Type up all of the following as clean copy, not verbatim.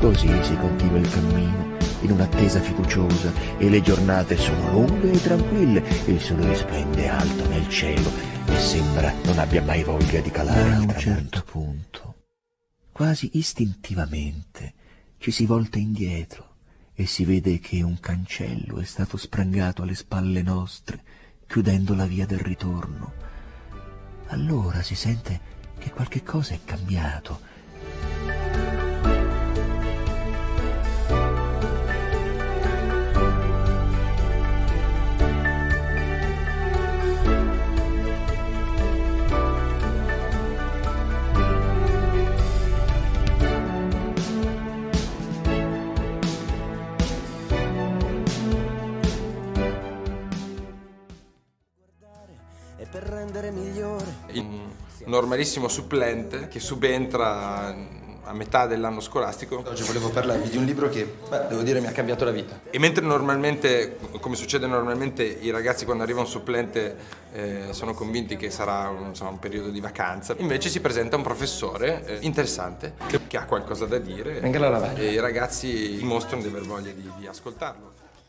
Così si continua il cammino, in un'attesa fiduciosa, e le giornate sono lunghe e tranquille, il sole risplende alto nel cielo e sembra non abbia mai voglia di calare al tramonto. A un certo punto, quasi istintivamente, ci si volta indietro e si vede che un cancello è stato sprangato alle spalle nostre, chiudendo la via del ritorno. Allora si sente che qualche cosa è cambiato. Per rendere migliore un normalissimo supplente che subentra a metà dell'anno scolastico. Oggi volevo parlarvi di un libro che, devo dire, mi ha cambiato la vita. E mentre normalmente, come succede normalmente, i ragazzi quando arriva un supplente sono convinti che sarà un periodo di vacanza, invece si presenta un professore interessante che ha qualcosa da dire e i ragazzi dimostrano di aver voglia di ascoltarlo.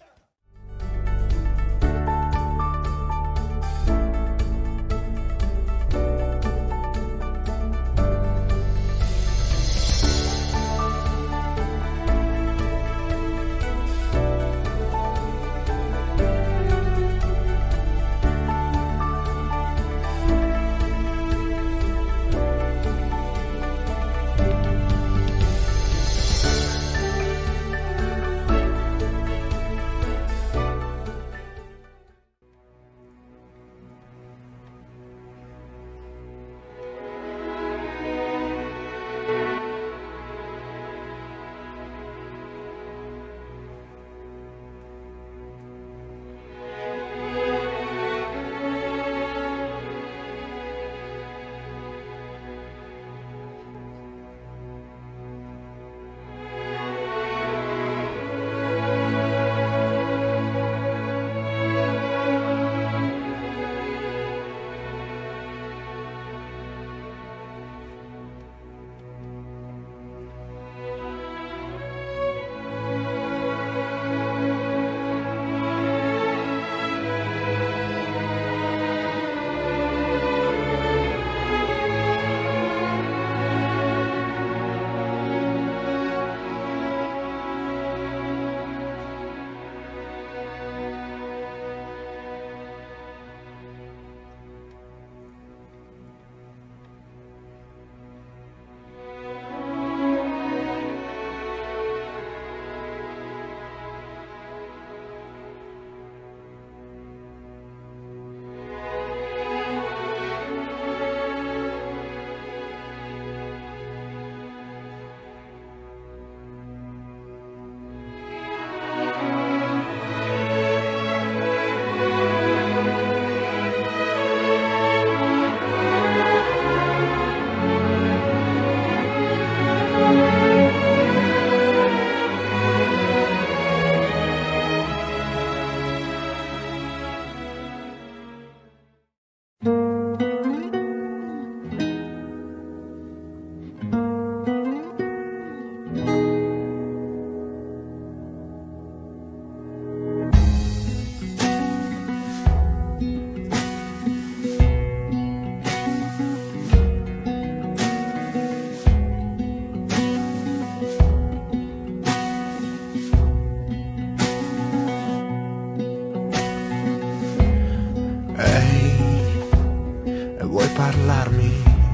parlarmi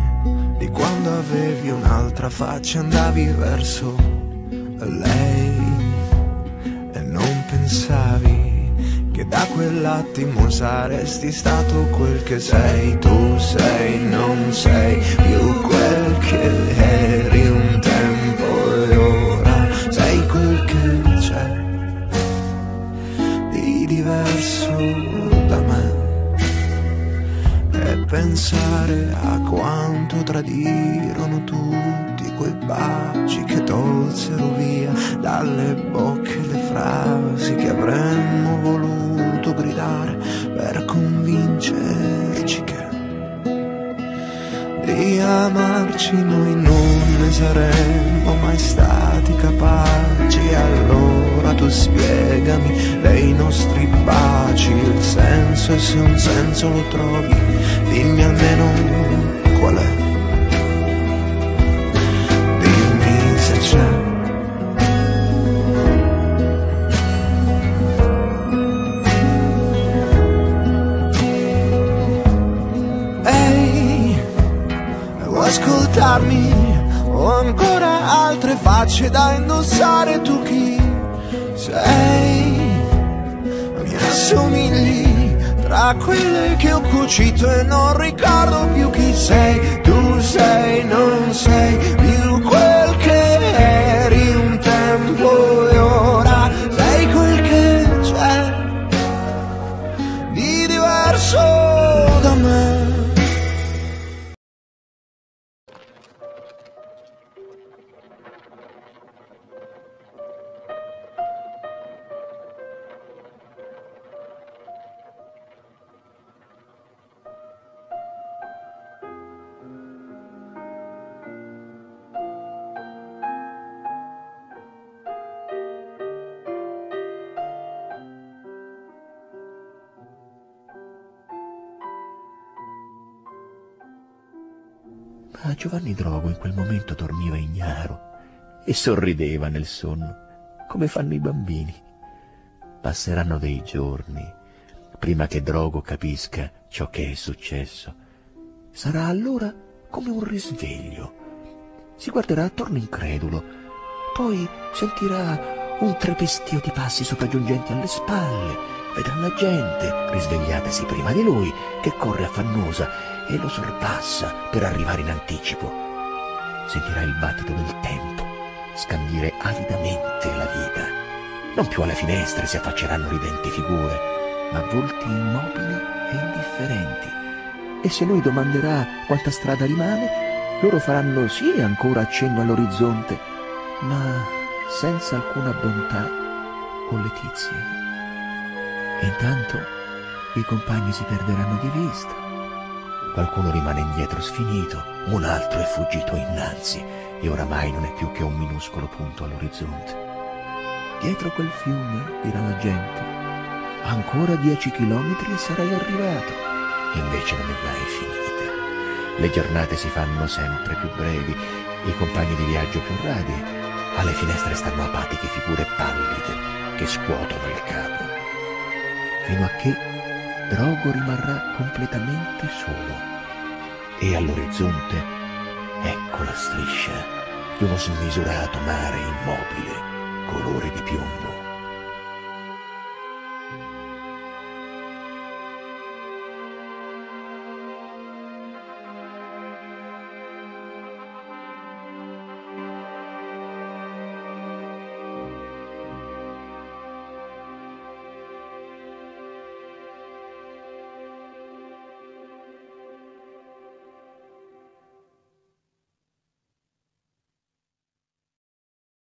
di quando avevi un'altra faccia, andavi verso lei e non pensavi che da quell'attimo saresti stato quel che sei. Tu sei, non sei più quel che eri un tempo e ora sei quel che c'è di diverso da me. E pensare a quanto tradirono tutti quei baci che tolsero via dalle bocche le frasi che avremmo voluto gridare per convincerci che di amarci noi non ne saremmo mai stati capaci. E allora tu spiegami dei nostri baci il senso, e se un senso lo trovi dimmi almeno qual è, dimmi se c'è. Ascoltarmi, ho ancora altre facce da indossare. Tu chi sei? Mi assomigli tra quelle che ho cucito e non ricordo più chi sei. Tu sei, non sei più quel che eri un tempo e ora sei quel che c'è di diverso da me. Ma Giovanni Drogo in quel momento dormiva ignaro e sorrideva nel sonno, come fanno i bambini. Passeranno dei giorni prima che Drogo capisca ciò che è successo. Sarà allora come un risveglio. Si guarderà attorno incredulo, poi sentirà un trepestio di passi sopraggiungenti alle spalle. Vedrà la gente, risvegliatasi prima di lui, che corre affannosa e lo sorpassa per arrivare in anticipo. Sentirà il battito del tempo scandire avidamente la vita. Non più alle finestre si affacceranno ridenti figure, ma volti immobili e indifferenti. E se lui domanderà quanta strada rimane, loro faranno sì ancora accenno all'orizzonte, ma senza alcuna bontà o letizia. E intanto i compagni si perderanno di vista. Qualcuno rimane indietro sfinito, un altro è fuggito innanzi e oramai non è più che un minuscolo punto all'orizzonte. Dietro quel fiume, dirà la gente, ancora 10 chilometri e sarai arrivato. E invece non è mai finita. Le giornate si fanno sempre più brevi, i compagni di viaggio più radi. Alle finestre stanno apatiche figure pallide che scuotono il capo. Fino a che Drogo rimarrà completamente solo. E all'orizzonte ecco la striscia di uno smisurato mare immobile, colore di piombo.